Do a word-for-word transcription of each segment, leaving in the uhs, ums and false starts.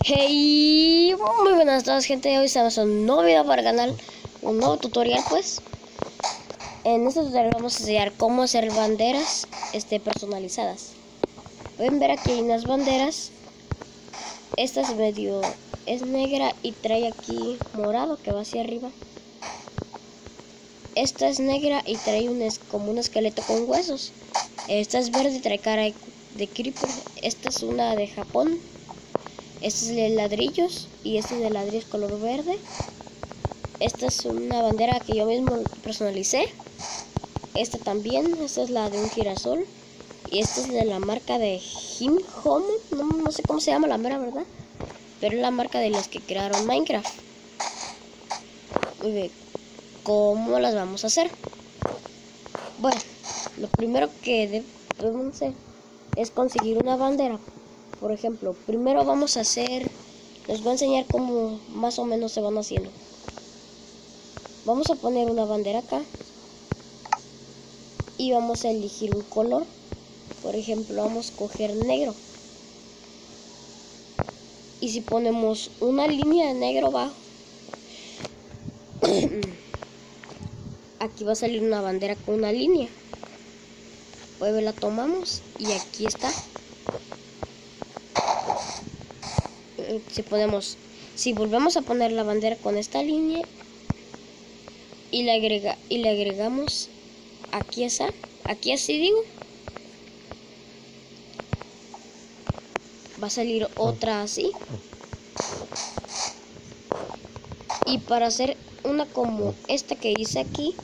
Hey, muy buenas tardes, gente. Hoy estamos en un nuevo video para el canal, un nuevo tutorial. Pues en este tutorial vamos a enseñar cómo hacer banderas este, personalizadas. Pueden ver aquí hay unas banderas. Esta es medio es negra y trae aquí morado que va hacia arriba. Esta es negra y trae un es, como un esqueleto con huesos. Esta es verde y trae cara de creeper. Esta es una de Japón. Este es de ladrillos y este es de ladrillos color verde. Esta es una bandera que yo mismo personalicé. Esta también, esta es la de un girasol. Y esta es de la marca de Him Home. No, no sé cómo se llama la mera, ¿verdad? Pero es la marca de las que crearon Minecraft. Muy bien, ¿cómo las vamos a hacer? Bueno, lo primero que debemos hacer es conseguir una bandera. Por ejemplo, primero vamos a hacer, les voy a enseñar cómo más o menos se van haciendo. Vamos a poner una bandera acá y vamos a elegir un color. Por ejemplo, vamos a coger negro. Y si ponemos una línea de negro abajo, aquí va a salir una bandera con una línea. Pues la tomamos y aquí está. Si ponemos, si volvemos a poner la bandera con esta línea y le agrega y le agregamos aquí esa, aquí así digo, va a salir otra así. Y para hacer una como esta que hice aquí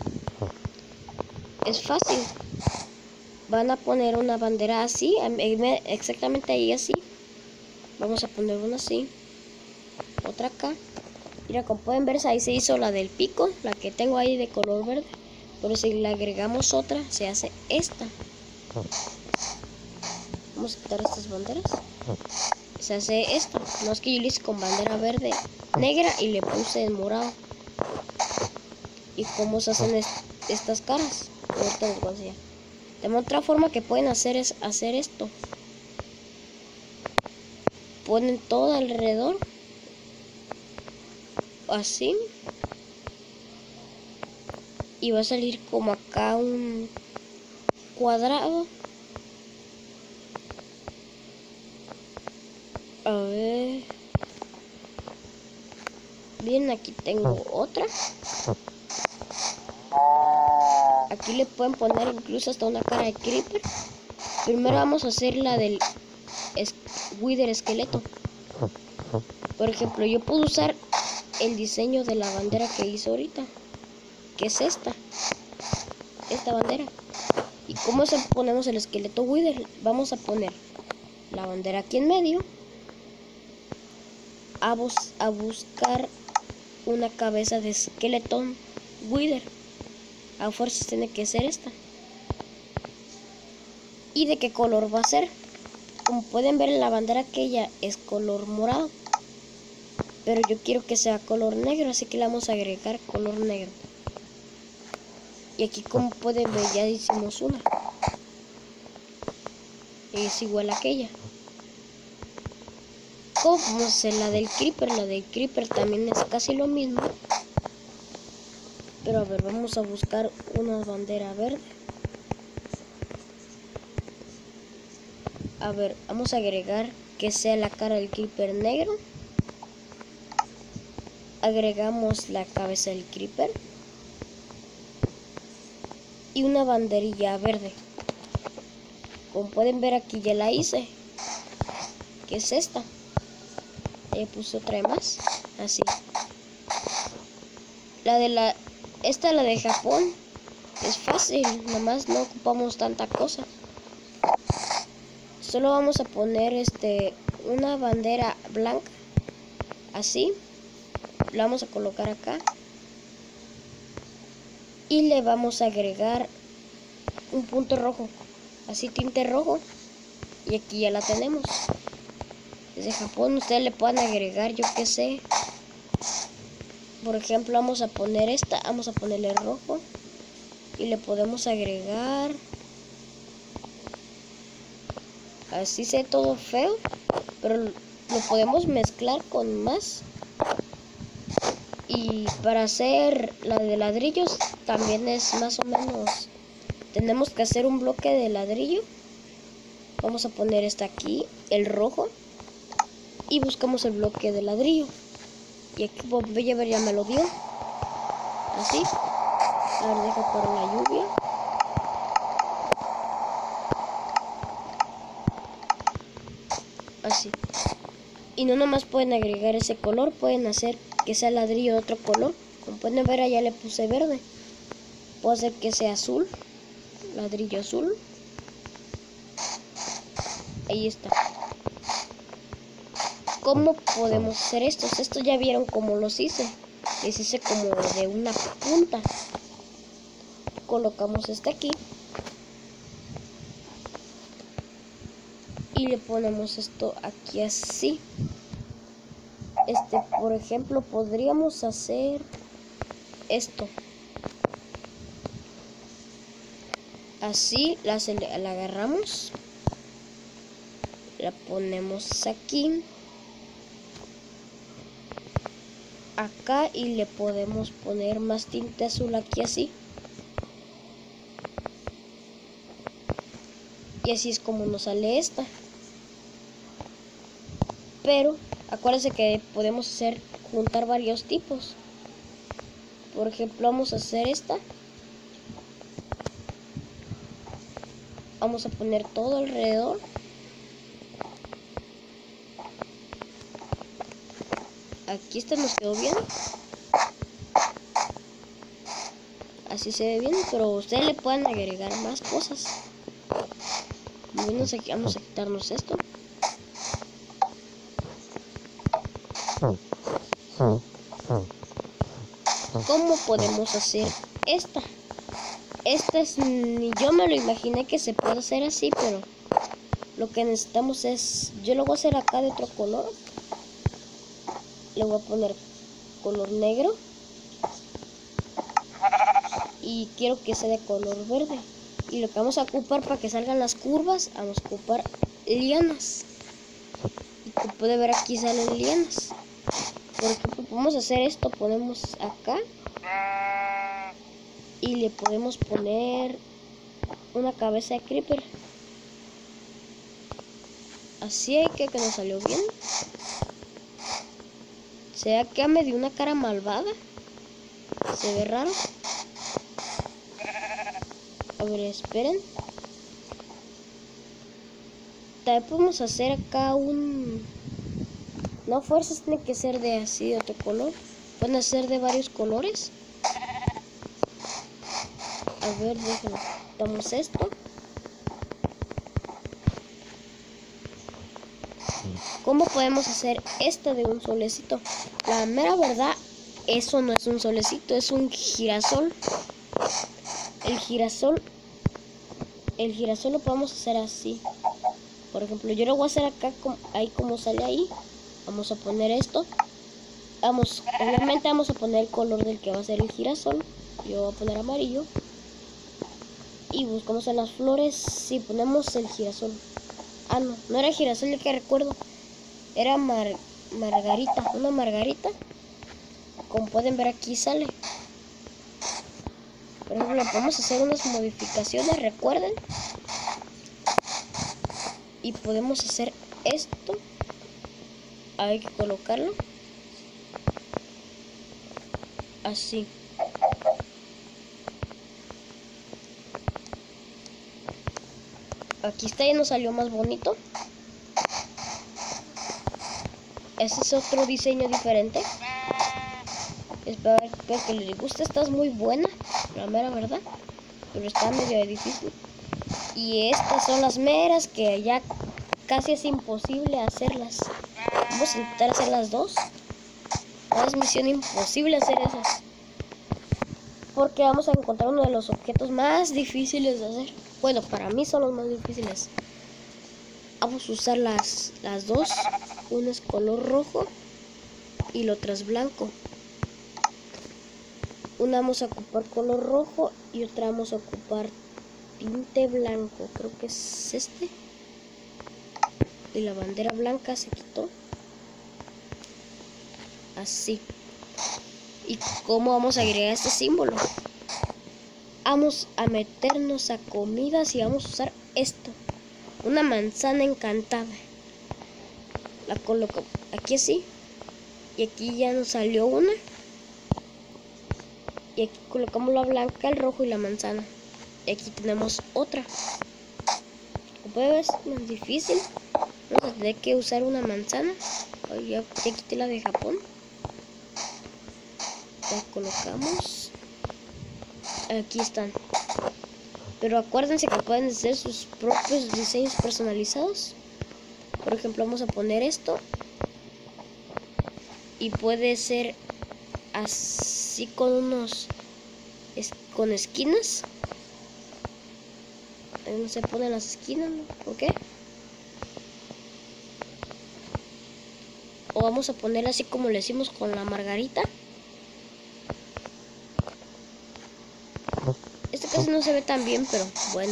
es fácil. Van a poner una bandera así, exactamente ahí así. Vamos a poner una así, otra acá. Mira, como pueden ver, ahí se hizo la del pico, la que tengo ahí de color verde. Pero si le agregamos otra, se hace esta. Vamos a quitar estas banderas. Se hace esto. No es que yo lo hice con bandera verde, negra y le puse en morado. ¿Y cómo se hacen est estas caras? Ahorita les voy a enseñar. De otra forma que pueden hacer es hacer esto. Ponen todo alrededor así y va a salir como acá un cuadrado. A ver, bien, aquí tengo otra. Aquí le pueden poner incluso hasta una cara de creeper. Primero vamos a hacer la del es Wither esqueleto. Por ejemplo, yo puedo usar el diseño de la bandera que hice ahorita, que es esta esta bandera. ¿Y cómo se ponemos el esqueleto Wither? Vamos a poner la bandera aquí en medio, a, bus a buscar una cabeza de esqueleto Wither. A fuerzas tiene que ser esta. ¿Y de qué color va a ser? Como pueden ver, la bandera aquella es color morado, pero yo quiero que sea color negro, así que le vamos a agregar color negro. Y aquí, como pueden ver, ya hicimos una. Es igual a aquella. Como hacer la del creeper, la del creeper también es casi lo mismo. Pero a ver, vamos a buscar una bandera verde. A ver, vamos a agregar que sea la cara del creeper negro. Agregamos la cabeza del creeper y una banderilla verde. Como pueden ver, aquí ya la hice, que es esta. Ya puse otra más, así. La de la esta, la de Japón, es fácil, nomás no ocupamos tanta cosa. Solo vamos a poner este una bandera blanca, así. La vamos a colocar acá y le vamos a agregar un punto rojo, así, tinte rojo, y aquí ya la tenemos. Desde Japón ustedes le pueden agregar, yo que sé, por ejemplo, vamos a poner esta, vamos a ponerle rojo y le podemos agregar así, se ve todo feo, pero lo podemos mezclar con más. Y para hacer la de ladrillos también es más o menos, tenemos que hacer un bloque de ladrillo. Vamos a poner este aquí, el rojo, y buscamos el bloque de ladrillo. Y aquí voy a ver, ya me lo dio. Así. A ver, deja por la lluvia. Así. Y no nomás pueden agregar ese color, pueden hacer que sea ladrillo de otro color. Como pueden ver, allá le puse verde. Puedo hacer que sea azul, ladrillo azul. Ahí está. ¿Cómo podemos hacer estos? Estos ya vieron cómo los hice. Les hice como de una punta. Colocamos este aquí. Y le ponemos esto aquí así. Este, por ejemplo, podríamos hacer esto. Así, la, la agarramos. La ponemos aquí. Acá y le podemos poner más tinte azul aquí así. Y así es como nos sale esta. Pero acuérdense que podemos hacer juntar varios tipos. Por ejemplo, vamos a hacer esta. Vamos a poner todo alrededor. Aquí esta nos quedó bien. Así se ve bien, pero ustedes le pueden agregar más cosas. Vamos a, vamos a quitarnos esto. ¿Cómo podemos hacer esta? Esta es, ni yo me lo imaginé que se puede hacer así, pero lo que necesitamos es, yo lo voy a hacer acá de otro color. Le voy a poner color negro. Y quiero que sea de color verde. Y lo que vamos a ocupar para que salgan las curvas, vamos a ocupar lianas. Y como puede ver, aquí salen lianas. Por ejemplo, podemos hacer esto, ponemos acá. Y le podemos poner una cabeza de creeper. Así hay que que nos salió bien. Se ve que me dio una cara malvada. Se ve raro. A ver, esperen. También podemos hacer acá un... No fuerzas tiene que ser de así, de otro color. Pueden ser de varios colores. A ver, déjenme. Quitamos esto. ¿Cómo podemos hacer esta de un solecito? La mera verdad, eso no es un solecito, es un girasol. El girasol, el girasol lo podemos hacer así. Por ejemplo, yo lo voy a hacer acá, ahí como sale ahí. Vamos a poner esto. Vamos, obviamente vamos a poner el color del que va a ser el girasol. Yo voy a poner amarillo. Y buscamos en las flores si ponemos el girasol. Ah, no, no era girasol, el que recuerdo. Era mar, margarita, una margarita. Como pueden ver, aquí sale. Por ejemplo, podemos hacer unas modificaciones, recuerden. Y podemos hacer esto. Hay que colocarlo así. Aquí está, ya nos salió más bonito. Ese es otro diseño diferente. Espero que les guste. Esta es muy buena, la mera verdad, pero está medio difícil. Y estas son las meras que ya casi es imposible hacerlas. Vamos a intentar hacer las dos. No es misión imposible hacer esas, porque vamos a encontrar uno de los objetos más difíciles de hacer. Bueno, para mí son los más difíciles. Vamos a usar las, las dos. Una es color rojo y la otra es blanco. Una vamos a ocupar color rojo y otra vamos a ocupar tinte blanco. Creo que es este. Y la bandera blanca se quitó. así. ¿Y cómo vamos a agregar este símbolo? Vamos a meternos a comidas y vamos a usar esto, una manzana encantada. La coloco aquí así, y aquí ya nos salió una, y aquí colocamos la blanca, el rojo y la manzana, y aquí tenemos otra. Como puedes ver, es más difícil. Vamos a tener que usar una manzana. Ay, ya, ya quité la de Japón. La colocamos. Aquí están. Pero acuérdense que pueden hacer sus propios diseños personalizados. Por ejemplo, vamos a poner esto. Y puede ser así con unos... Es, con esquinas. Ahí no se ponen las esquinas, ¿no? ¿Por qué? O vamos a poner así como le hicimos con la margarita. Este casi no se ve tan bien, pero bueno.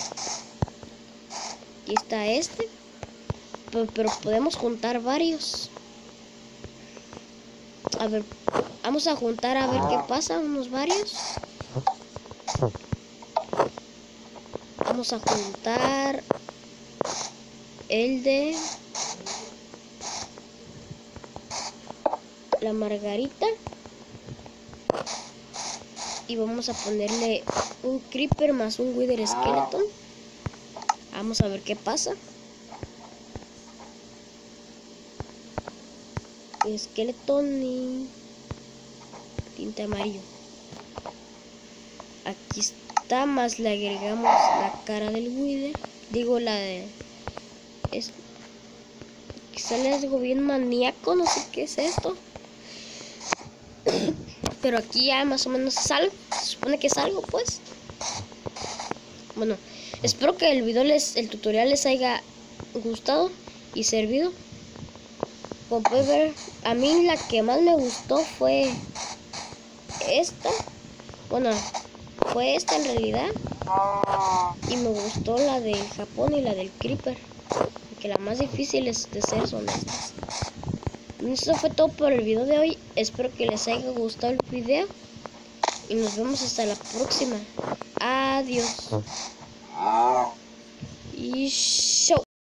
Aquí está este. Pero, pero podemos juntar varios. A ver, vamos a juntar a ver qué pasa. Unos varios. Vamos a juntar el de la margarita. Y vamos a ponerle un creeper más un wither skeleton. Vamos a ver qué pasa. Skeleton y tinta amarillo. Aquí está, más le agregamos la cara del wither. Digo la de... Es, sale algo bien maníaco, no sé qué es esto. Pero aquí ya más o menos es algo. Se supone que es algo, pues. Bueno, espero que el video les, el tutorial les haya gustado y servido. Como pueden ver, a mí la que más me gustó fue esta. Bueno, fue esta en realidad. Y me gustó la del Japón y la del creeper. Porque las más difíciles de hacer son estas. Eso fue todo por el video de hoy. Espero que les haya gustado el video. Y nos vemos hasta la próxima. Adiós. Y show.